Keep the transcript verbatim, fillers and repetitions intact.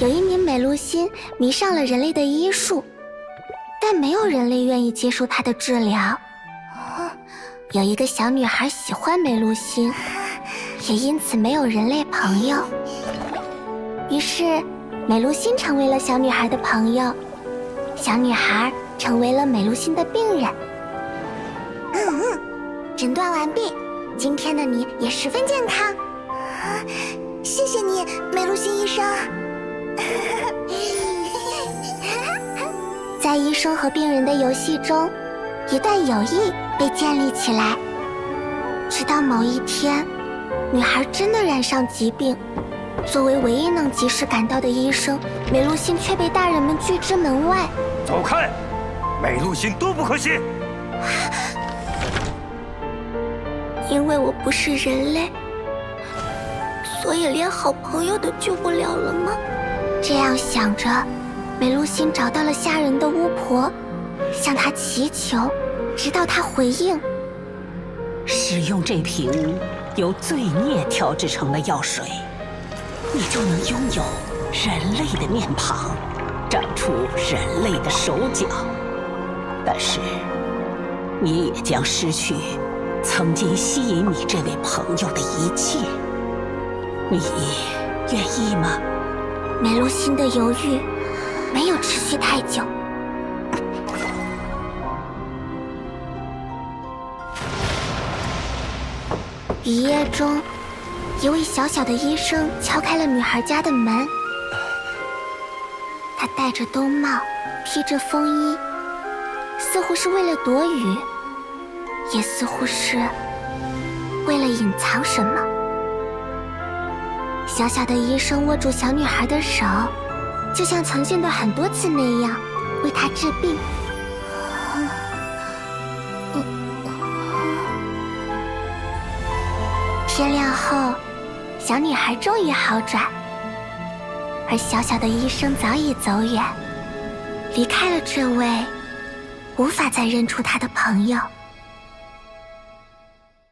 有一名美露心迷上了人类的医术，但没有人类愿意接受她的治疗。有一个小女孩喜欢美露心，也因此没有人类朋友。于是，美露心成为了小女孩的朋友，小女孩成为了美露心的病人。嗯嗯，诊断完毕，今天的你也十分健康。啊，谢谢你，美露心医生。在医生和病人的游戏中，一段友谊被建立起来。直到某一天，女孩真的染上疾病，作为唯一能及时赶到的医生，美露心却被大人们拒之门外。 走开！美露心都不可信。 因为我不是人类，所以连好朋友都救不了了吗？这样想着，美露心找到了吓人的巫婆，向她祈求，直到她回应。 使用这瓶由罪孽调制成的药水，你就能拥有人类的面庞，长出人类的手脚。但是，你也将失去曾经吸引你这位朋友的一切。你愿意吗？ 美露心的犹豫没有持续太久。雨夜中，一位小小的医生敲开了女孩家的门。他戴着兜帽，披着风衣，似乎是为了躲雨，也似乎是为了隐藏什么。小小的医生握住小女孩的手，就像曾经的很多次那样，为她治病。天亮后，小女孩终于好转，而小小的医生早已走远，离开了这位无法再认出他的朋友。